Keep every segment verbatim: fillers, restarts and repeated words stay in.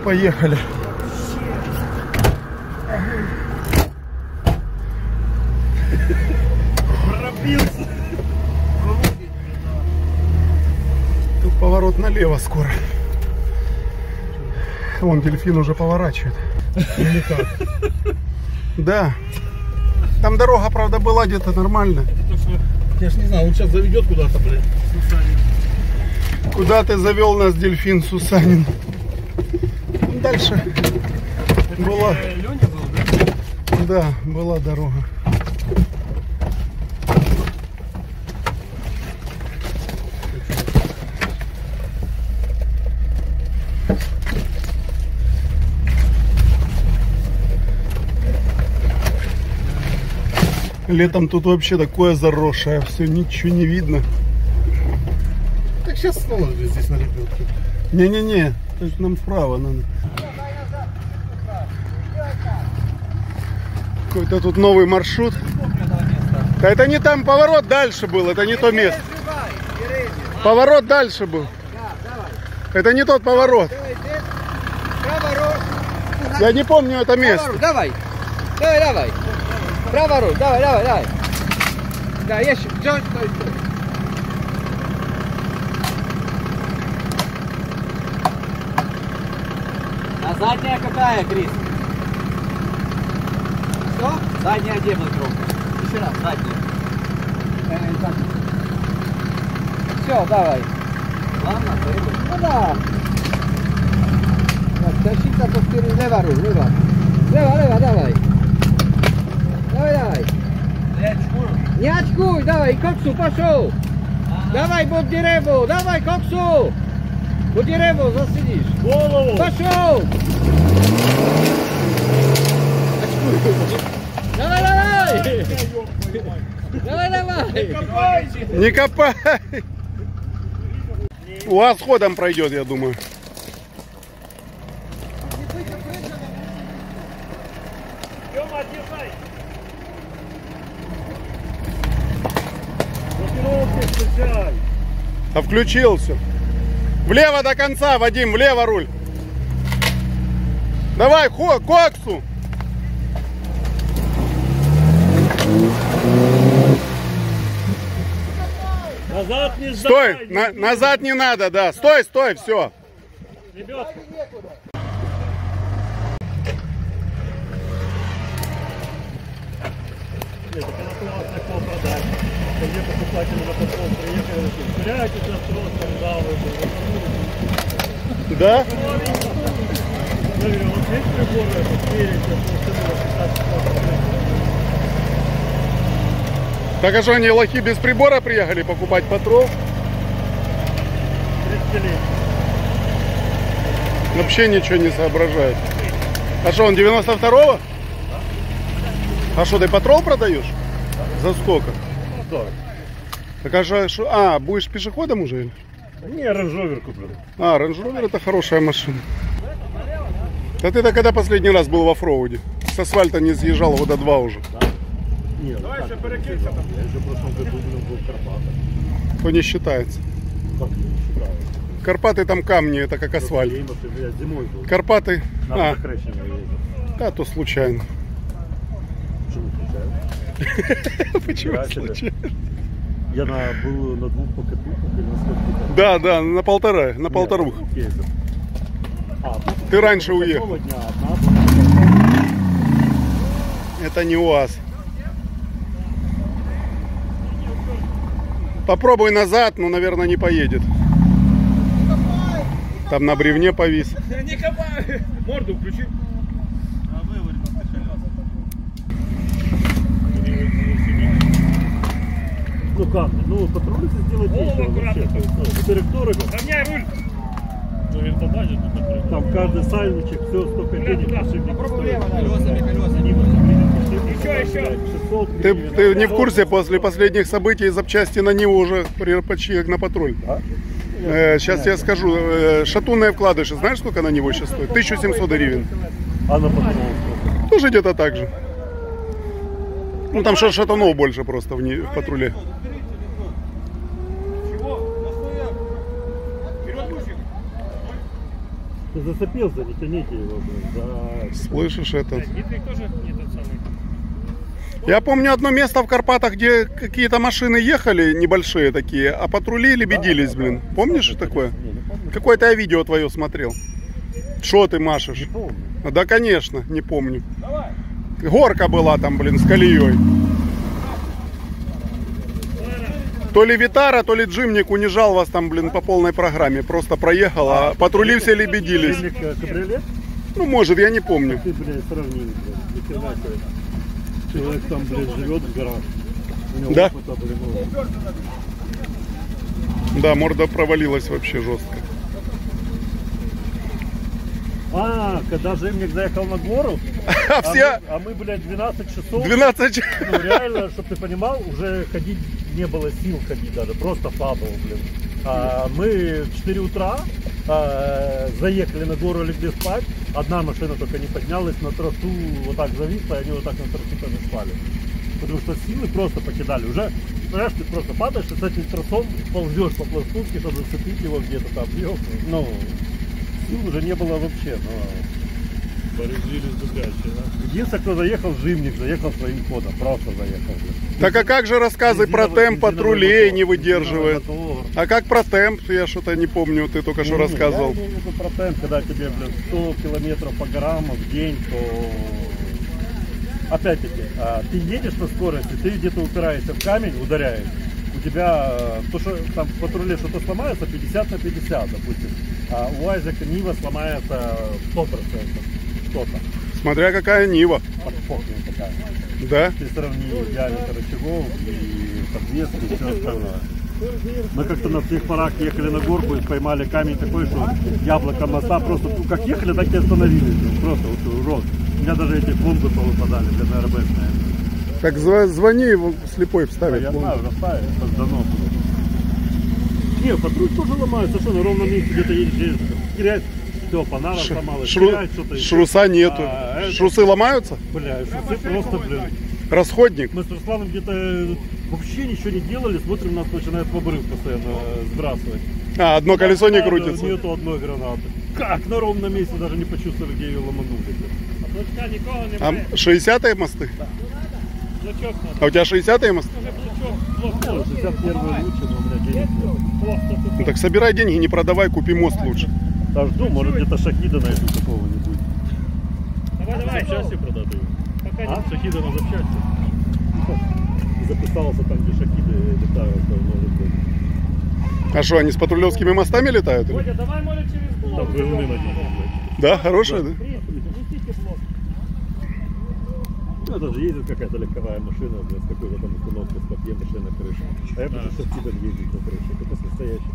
поехали. Пробился. Тут поворот налево скоро. Вон дельфин уже поворачивает. Или как? Да. Там дорога, правда, была где-то нормально. Я ж не знаю, он сейчас заведет куда-то, блин. Куда ты завел нас, дельфин Сусанин? Дальше Это была. Леня был, да? Да, была дорога. Летом тут вообще такое заросшее, все, ничего не видно. Так сейчас снова здесь на ребенке. Не-не-не, то есть нам вправо надо. Какой-то тут новый маршрут. Да это не там, поворот дальше был, это не то место. Поворот дальше был. Это не тот поворот. Я не помню это место. Давай, давай, давай. Право руль, давай, давай, давай. Да, еще, стой, стой, стой. А задняя какая, Крис? Что? Задняя где была кромка? Еще раз, задняя. Э, Все, давай. Ладно, поехали. Ну да. Так, тащи так вперед, лево руль, лево. Лево, лево, давай. Давай, давай. Не очкую. Не очкуй, давай, коксу, пошел. Ага. Давай, под дерево, давай, коксу. Под дерево засидишь. Голову. Пошел. Очкуй. Давай, давай. Давай, давай. Не копай. У вас ходом пройдет, я думаю. Тёма, держай. Блокировки включай. А включился. Влево до конца, Вадим, влево руль. Давай, хо, коксу. Назад не сдай. Стой, на, назад не надо, да. Стой, стой, все. Ребят. Нет, так она у вас такого продать. Ко мне покупатели на подход приехали, теряете сейчас просто, да, вы Да? Я говорю, вот здесь приборы, это спереди, Так а что, они лохи без прибора приехали покупать патрол? тридцать лет. Вообще ничего не соображает. А что, он девяносто второго? А что, ты патрол продаешь? За сколько? Да. Так а что, шо- а, будешь пешеходом уже? или? Не, Range Rover куплю. А, Range Rover это хорошая машина. Да ты-то когда последний раз был в оффроуде? С асфальта не съезжал года два уже. Нет, давай еще перекинься там. Я еще в прошлом году был в Карпатах. То не считается. Так, не считаю. Карпаты там камни, это как асфальт. Я зимой был. Карпаты, На а, Крещево ездил. да, то случайно. Почему случайно? Почему Да, себе. случайно? Я на, был на двух покатухах или на сколько-то. Да, да, на полтора, на полтору. Ездил. А, Ты раньше после уехал. такого дня одна. Это не УАЗ. Попробуй назад, но, наверное, не поедет. Там на бревне повис. Не копай. Морду включи. Ну как, ну патрулицы сделать нечего вообще. То есть, ну, во-первых, дорого. Равняй руль. Там каждый сальничек, все, столько денег. Попробуй лево, колесами, колесами. Еще, еще. Ты, ты не в курсе, после последних событий запчасти на Ниву уже при- почти как на патруль. Э, сейчас я скажу. Э, шатунные вкладыши, знаешь, сколько на Ниву сейчас стоит? тысяча семьсот гривен. А на патруль сколько? Тоже где-то так же. Ну там ша- шатунов больше просто в, не- в патруле. Ты зацепился, не тяните его, блин. Да. Слышишь это? Гидрик тоже не тот самый. Я помню одно место в Карпатах, где какие-то машины ехали, небольшие такие, а патрули лебедились, блин. Помнишь такое? Не, не помню. Какое-то я видео твое смотрел. Что ты машешь? Не помню. Да, конечно, не помню. Горка была там, блин, с колеей. То ли Витара, то ли Джимник унижал вас там, блин, по полной программе. Просто проехал, а патрули все лебедились. Джимник, э, кабриолет? Ну, может, я не помню. Ты, блядь, сравнил, блядь. Ни хрена себе. Человек там, блядь, живет в горах. У него Да? опыта, блин, много. Да, морда провалилась вообще жестко. А, когда Жимник заехал на гору, А а, все мы, а мы, блядь, двенадцать часов, двенадцать... ну реально, чтобы ты понимал, уже ходить не было сил ходить даже, просто падал, блин. А мы в четыре утра а, заехали на гору, легли спать, одна машина только не поднялась на трассу, вот так зависла, и они вот так на трассу там и спали. Потому что силы просто покидали. Уже, знаешь, ты просто падаешь и с этим тросом ползешь по пластунке, чтобы зацепить его где-то там. Ну, сил уже не было вообще, но... Порядились дублящие, да? Единственное, кто заехал, Жимник, заехал своим ходом, просто заехал. Так а как же рассказы про темп патрулей не выдерживает? А как про темп? Я что-то не помню, ты только что рассказывал. Я имею в виду про темп, когда тебе, блин, сто километров по горам в день, то... Опять-таки, ты едешь на скорости, ты где-то упираешься в камень, ударяешь. У тебя, то, что там в патруле что-то сломается, пятьдесят на пятьдесят, допустим. А у Айзека Нива сломается сто процентов. Что-то. Смотря какая Нива. Подпохнет такая. Да? Ты сравни диаметр рычагов и подвески и все остальное. Мы как-то на всех парах ехали на горку и поймали камень такой, что яблоко моста просто, ну, как ехали, так и остановились. Просто вот урод. У меня даже эти бомбы повыпадали для МРБшные. Так зв- звони, его слепой Да, вставит. я знаю, расставили, это дано. Не, патруль тоже ломается, что на ровном месте где-то едешь, терять. Все, панара сломалась, Шру... терять что-то. Шруса нету. А, это- Шрусы ломаются? Бля, шрусы просто, блин. Расходник? Мы с Русланом где-то вообще ничего не делали, смотрим, нас начинает в обрыв постоянно сбрасывать. А, одно колесо не Да, крутится. Нету одной гранаты. Как на ровном месте даже не почувствовали, где ее ломанули. А точка нікого немає. А шестидесятые мосты? Блочок надо. А у тебя шестидесятые мосты? Уже блочок. Блок. Ну, шестьдесят первый лучше, но у меня денег нет. Просто тут. Ну, так собирай деньги, не продавай, купи мост лучше. Да жду, может где-то Шахида найду какого-нибудь. Давай, давай. Запчасти продать ее. Пока А? не. Шахида на запчасти. Записался там, где Шахиды летают, то может быть. А что, они с патрулевскими мостами летают? или? Водя, давай, может, через блок. Там движуны на них, блядь. Да, хорошие, да? Несите блок. Ну, это же ездит какая-то легковая машина, блядь, с какой-то там установкой, с копьем машины на крыше. А я просто с Шахидом ездить на крыше. Это настоящий.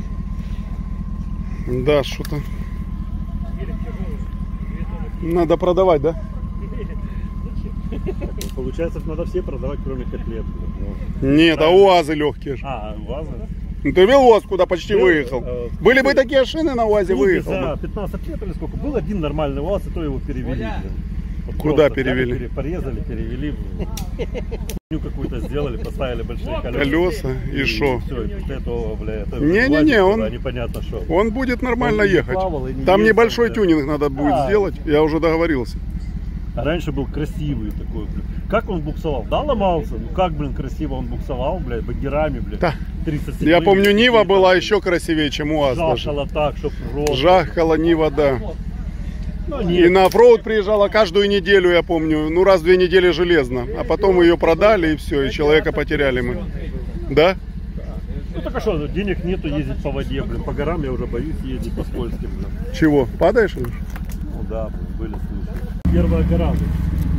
Да, что-то Велик тяжелый. Две тонны. надо продавать, да? Так, получается, надо все продавать, кроме котлет. Ну. Нет, а УАЗы легкие же. А, ВАЗы? Ну, ты видел УАЗ, куда почти Был, выехал? э, Были бы такие шины на УАЗе, выехал За бы. пятнадцать лет или сколько? Был один нормальный УАЗ, и то его перевели. блин. Вот Куда просто перевели? взяли, пере- Порезали, перевели. Хуйню какую-то сделали, поставили большие колеса. Колеса и шо? Все, и после этого, бля, это Не-не-не, УАЗик, он- непонятно что. Он будет нормально Он не ехать. плавал и не Там ездил, небольшой да. тюнинг надо будет Да. сделать, я уже договорился. А раньше был красивый такой, блин. Как он буксовал? Да, ломался? Ну как, блин, красиво он буксовал, блядь, багерами, блядь. Да. тридцать семь. Я помню, Нива была еще красивее, чем УАЗ даже. Жахало так, чтоб рот. Жахала Нива, да. Ну, И нет. на оффроуд приезжала каждую неделю, я помню. Ну, раз в две недели железно. А потом ее продали, и все, и человека потеряли мы. Да? Ну так а что, денег нету ездить по воде, блин. По горам я уже боюсь ездить по скользким, блин. Чего? Падаешь? или что? Ну да, блин, были случаи. Первая гора, блин.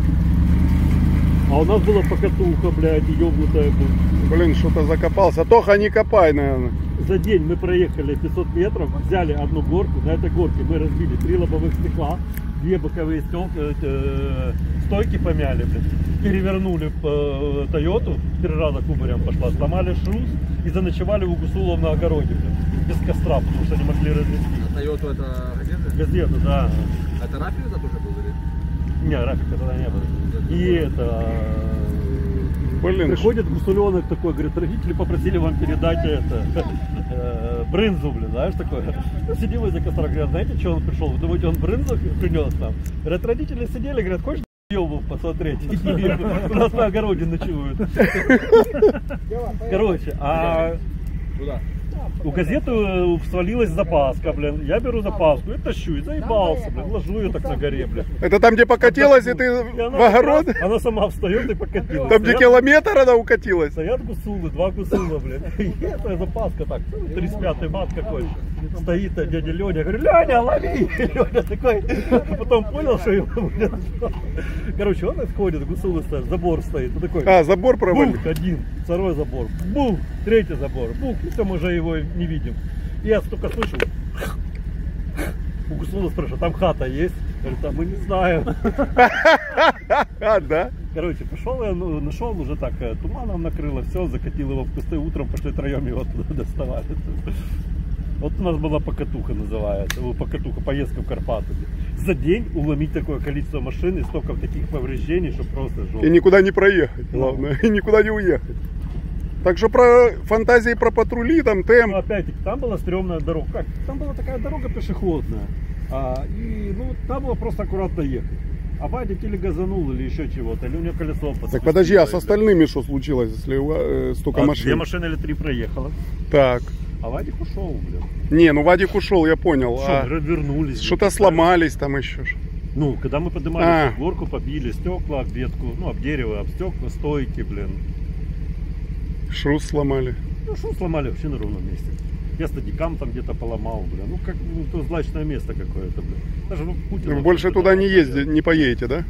А у нас была покатуха, блядь, ёбнутая, блин. Блин, что-то закопался. Тоха, не копай, наверное. За день мы проехали пятьсот метров, взяли одну горку. На этой горке мы разбили три лобовых стекла, две боковые стекла, э, стойки помяли, блин. Перевернули э, Тойоту, три раза кубарем пошла, сломали шрус и заночевали у Гусулов на огороде, блин. Без костра, потому что не могли развести. Тойоту это газета? Газета, да. Это Рафи это тоже был или? Не, Рафика тогда не было. И это... Блин, Приходит гусуленок такой, говорит, родители попросили вам передать это э, брынзу, блин, знаешь, такое. Сидим возле костра, говорят, знаете, что он пришел? Вы думаете, он брынзу принес нам? Говорят, родители сидели, говорят, хочешь ебу посмотреть? У нас на огороде ночуют. Короче, а у газеты свалилась запаска, блин. Я беру запаску и тащу, и заебался, блин. Ложу ее так на горе, блин. Это там, где покатилась, и ты И она в огород? как раз- Она сама встает и покатилась. Там, где Стоят- километр она укатилась? Стоят гусулы, два гусула, блин. И эта запаска так, тридцать пятый мат какой. Стоит дядя Леня, я говорю, Леня, лови! Леня такой, а потом понял, что его, блин, короче, он исходит, гусулы стоят, забор стоит, он такой, А, забор провалил. бух, один, второй забор, бух, третий забор, бух, и все, мы уже его не видим. И я столько слышу, у гусула спрашиваю, там хата есть? Говорит, а мы не знаем. А, да? Короче, пошел я, ну, нашел, уже так э, туманом накрыло, все, закатил его в кусты, утром пошли троем его оттуда доставали. Вот у нас была покатуха называется, о, покатуха, поездка в Карпаты. За день уломить такое количество машин и столько таких повреждений, что просто жопа. И никуда не проехать, главное, и никуда не уехать. Так что про фантазии про патрули, там Ну, темп. опять-таки, там была стрёмная дорога. Как? Там была такая дорога пешеходная. А, и ну, там было просто аккуратно ехать. А Вадик или газанул, или еще чего-то, или у него колесо подскочило. Так подожди, а с остальными что случилось, если э, столько А машин? Две машины или три проехало. Так. А Вадик ушел, блин. Не, ну Вадик ушел, я понял. Что, А мы вернулись. что-то блин. сломались там еще. ж. Ну, когда мы поднимались А. в горку, побили стекла об ветку, ну, об дерево, об стекла, стойки, блин. Шрус сломали. Ну, что сломали вообще на ровном месте. Я стадикам там где-то поломал, блин. Ну, как, ну, то злачное место какое-то, блин. Даже ну, Путин... Вы больше туда не ездите, не поедете, да?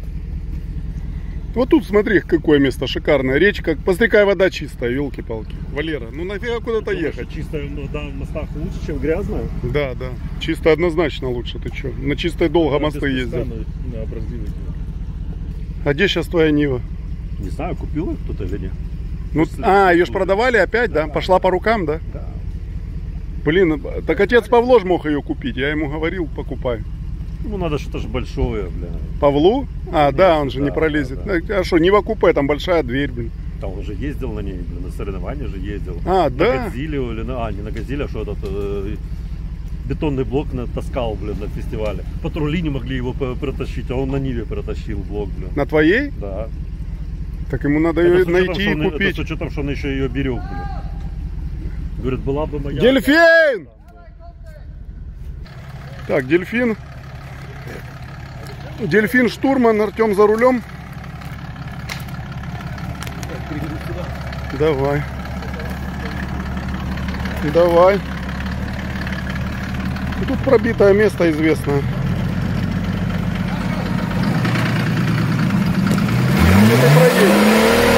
Вот тут смотри, какое место шикарное. Речка, пострекая вода чистая, елки-палки. Валера, ну нафига куда-то ехать? Чисто да, в мостах лучше, чем грязно. Да, да. Чисто однозначно лучше, ты что? На чистой долго мосты ездят. Да, образили. А где сейчас твоя Нива? Не знаю, купил их кто-то или нет. Ну, а, ее ж продавали опять, да? Пошла по рукам, да? Да. Блин, так отец Павло ж мог ее купить. Я ему говорил, покупай. Ему надо что-то же большое, бля. Павлу? А, да, он же не Да, пролезет. да, А что, Нива купе, там большая дверь, блин. Там он же ездил на ней, блин, на соревнования же ездил. А, на да? Годзилле или на... А, не на Годзилле, а что этот э, бетонный блок натаскал, блин, на фестивале. Патрули не могли его п- протащить, а он на Ниве протащил блок, блин. На твоей? Да. Так ему надо Это ее с учетом, найти что и он- Это купить. с учетом, что он еще ее берег, блин. Говорит, была бы моя... Дельфин! Так, дельфин. Дельфин штурман, Артем за рулем. Давай. Давай. И тут пробитое место известное. Где ты проедешь?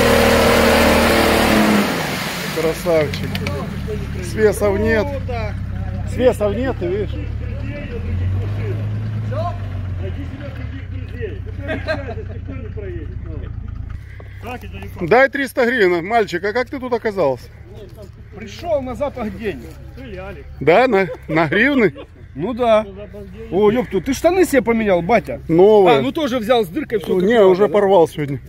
Красавчик. Свесов нет. Свесов нет, ты видишь? Найди себе других друзей. Ты проезжай, никто не проедет. Так, это не факт. Дай триста гривен, мальчик, а как ты тут оказался? Пришел на запах денег. Стреляли. Да, на, на гривны? Ну да. О, ёпту, ты штаны себе поменял, батя? Новые. А, ну тоже взял с дыркой все. Не, уже порвал сегодня.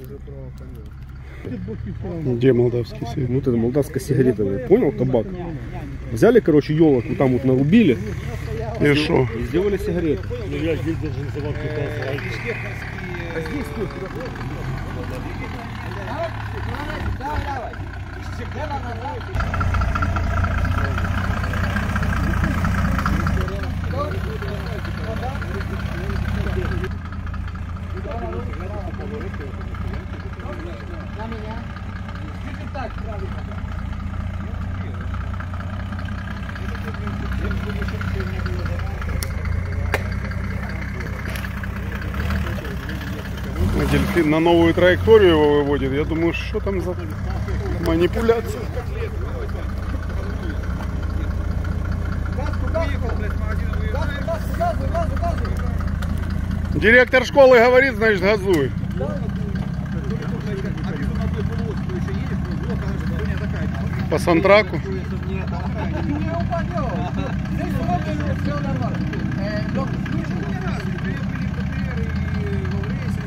Где молдавский сыр? Вот это молдавская сигарета, я понял, табак. Взяли, короче, елок вот там вот нарубили И шо? и сделали сигареты. Ну я здесь должен завод купался. А здесь тут? Дельфин на новую траекторию его выводит. Я думаю, что там за манипуляция? Директор школы говорит, значит, газуй. По сантраку.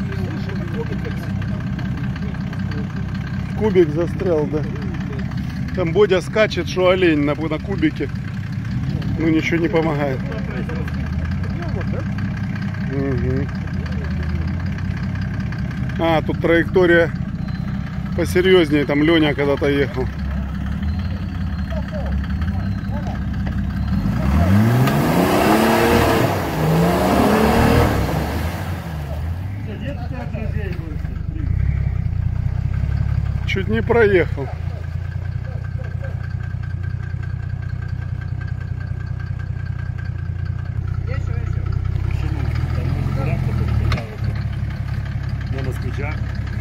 Кубик застрял, да. Там Бодя скачет, что олень на, на кубике. Ну ничего не помогает. Угу. А, тут траектория посерьезнее. Там Леня когда-то ехал. Чуть не проехал. На москвичах.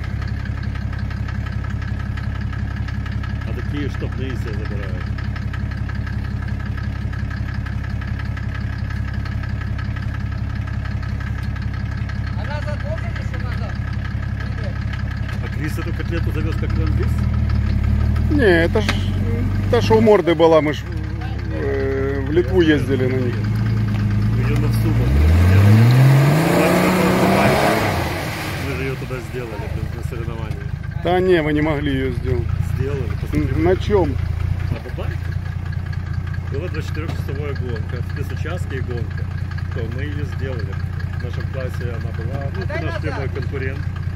А такие штабные все забирают. А назад можно еще назад? А Крис эту котлету завез как ленд-лиз? Не, это ж та, что у морды была, мы ж э, в Литву ездили на них. Ее на сумму. Мы же ее туда сделали на соревновании. Да не, вы не могли ее сделать. Сделали. Посмотрите. На чем? На бабайке. Была двадцатичетырёхчасовая гонка, спецучастки и гонка. То мы ее сделали. В нашем классе она была, ну, это наш прямой конкурент.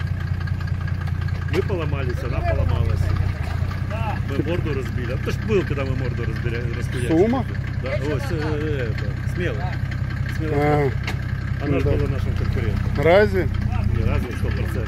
Мы поломались, она поломалась. Мы морду разбили. А ты ж был, когда мы морду разбили. Сумма? Да, о, с, э, это, смело. Смело. А, Она же да. была нашим конкурентом. разве? Не разве сто процентов.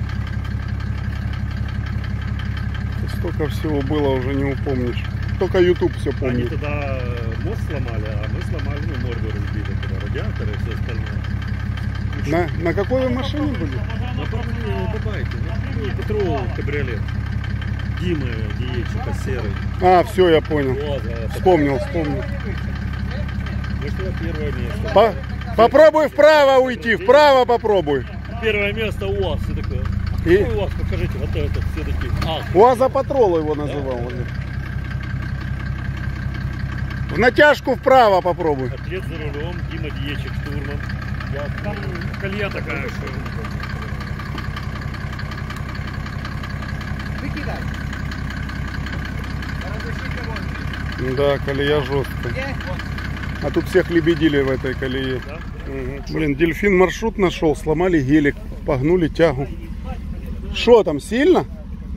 Столько всего было, уже не упомнишь. Только YouTube все Они помнит. туда мост сломали, а мы сломали, ну, морду разбили, туда радиаторы и все остальное. На, на какой вы машине были? На бабайке, ну, Петру кабриолет. Димы Диечика серый. А, все, я понял. Вот, да, Вспомнил, вспомнил. вышло первое место. По- попробуй вправо уйти, вправо попробуй. Первое место УАЗ. Все такое. И Ну, УАЗ, покажите, вот это все такие. А, УАЗа Патрол его называл. В натяжку вправо попробуй. атлет за рулем, Дима Диечик, штурман. Я, там колея такая, что... Выкидай. Да, колея жесткая. А тут всех лебедили в этой колее. Да? Мгм. Блин, дельфин маршрут нашел, сломали гелик, погнули тягу. Что там, сильно?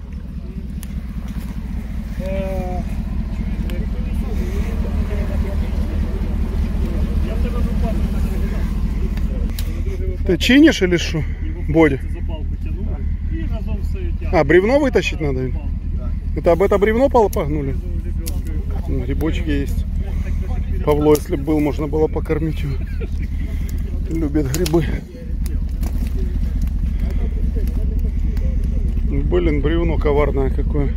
Ты чинишь или что, Бодя? За палку тянули и разом все тягу. А, бревно вытащить надо? Это об это бревно пол- погнули? Ну, грибочки есть. Павло, если бы был, можно было покормить его. Любит грибы. Блин, бревно коварное какое.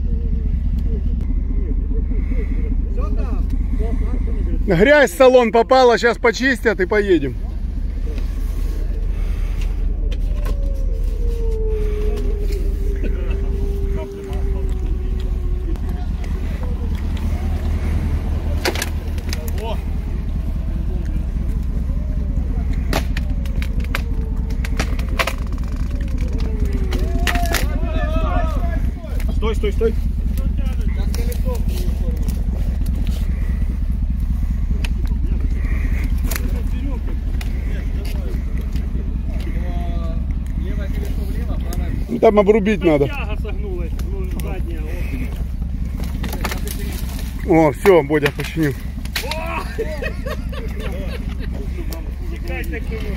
Грязь в салон попала, сейчас почистят и поедем. Стой, стой, стой. Ну, там обрубить надо. Тяга согнулась, ну, задняя. О, все, Бодя починил. Текай так думаю.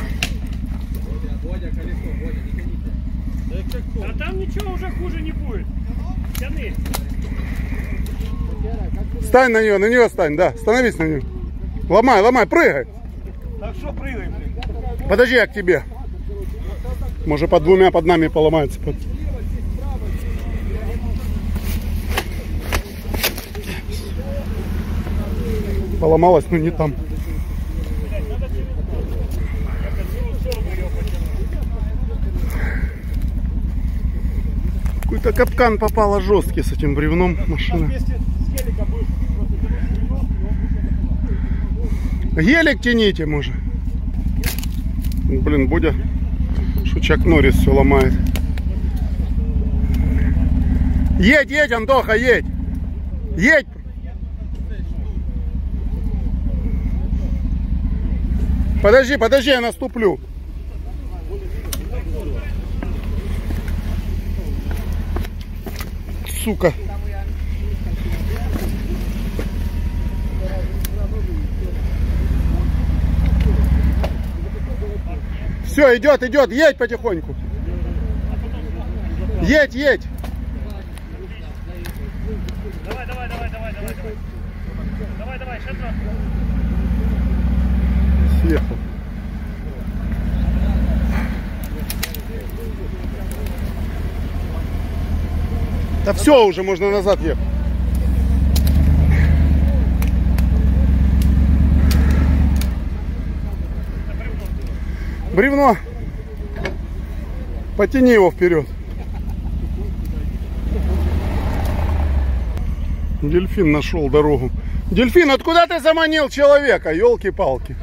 А там ничего уже хуже не будет. Тяни. Стань на нее, на нее стань, да. Становись на нее. Ломай, ломай, прыгай. Так что прыгаем? Подожди, я к тебе. Может, под двумя под нами поломается. Под- Поломалась, но не там. Какой-то капкан попала жесткий с этим бревном машина. Если с гелика будешь просто бревно, Гелик тяните, может. Блин, Бодя, что Чак Норрис все ломает. Едь, едь, Антоха, едь. Едь! Подожди, подожди, я наступлю. Сука. Все, идет, идет, едь потихоньку. Едь, едь. Давай, давай, давай, давай, давай, давай. Давай, давай, сейчас раз. Съехал. Да все, уже можно назад ехать. Бревно. Потяни его вперед. Дельфин нашел дорогу. Дельфин, откуда ты заманил человека? Елки-палки.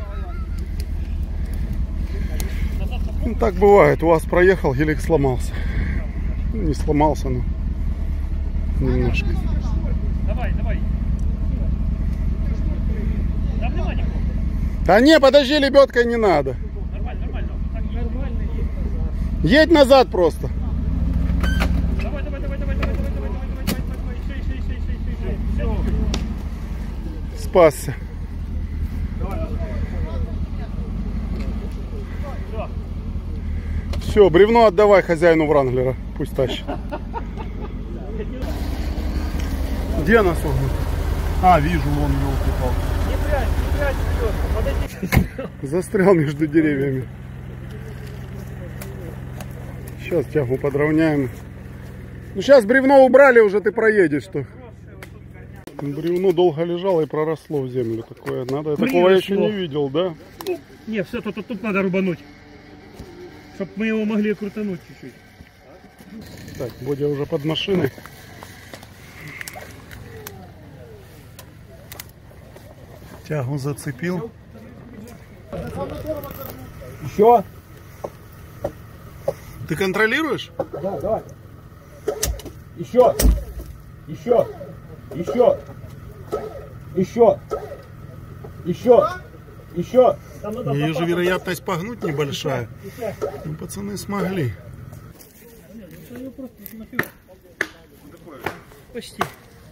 Ну, так бывает. У вас проехал, гелик сломался. Ну, не сломался, но немножко. Давай, давай. Да, внимание. Да не, подожди, лебедкой не надо. Нормально, нормально. Так, нормально. Едь назад просто. Давай, давай, давай, давай, давай, давай, давай, давай, давай, давай, шей, шей, шей, шей, шей, шей. Все. Спасся. Все, бревно отдавай хозяину Вранглера. Пусть тащит. Где она согнута? А, вижу, вон, елки-палки. Не прячь, не прячь, вперед. Подойди. Застрял между деревьями. Сейчас тягу подровняем. Ну сейчас бревно убрали, уже ты проедешь. Что? Бревно долго лежало и проросло в землю. Такое надо. Такого я еще не видел, да? Не, все, тут, тут, тут надо рубануть. Чтобы мы его могли крутануть чуть-чуть. Так, Бодя уже под машиной. Тягу зацепил. Еще? Ты контролируешь? Да, давай. Еще. Еще. Еще. Еще. Еще. Еще. Ее же вероятность погнуть небольшая. Ну, пацаны смогли. Почти.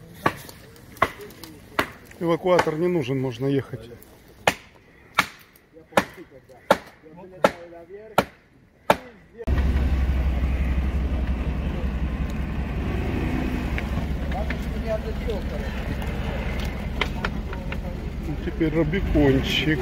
Эвакуатор не нужен, можно ехать. Теперь Рубикончик.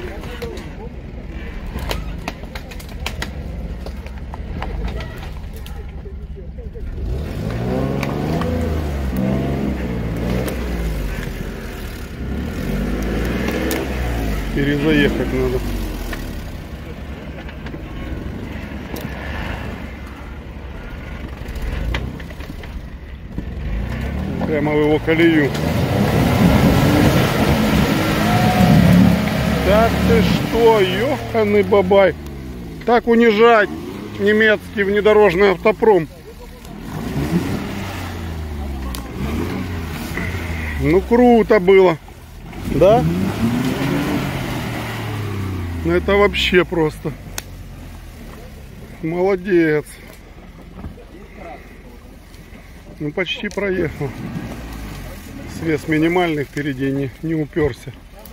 Перезаехать надо. Прямо в его колею. Так ты что, ёханый бабай. Так унижать немецкий внедорожный автопром. Ну круто было. Да? Ну это вообще просто. Молодец. Ну почти проехал. Свес минимальный впереди, не, не уперся.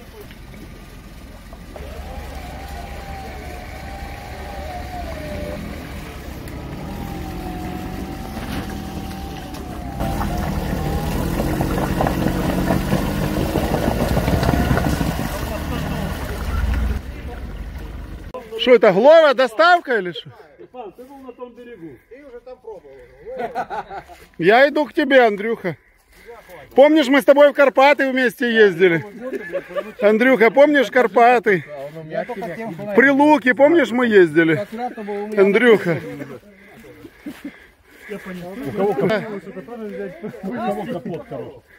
Что это, Глова, доставка или что? Степан, ты был на том берегу. Ты уже там пробовал. Я иду к тебе, Андрюха. Помнишь, мы с тобой в Карпаты вместе ездили? Андрюха, помнишь Карпаты? При Луке, помнишь, мы ездили? Андрюха. У кого капот? У кого капот, короче.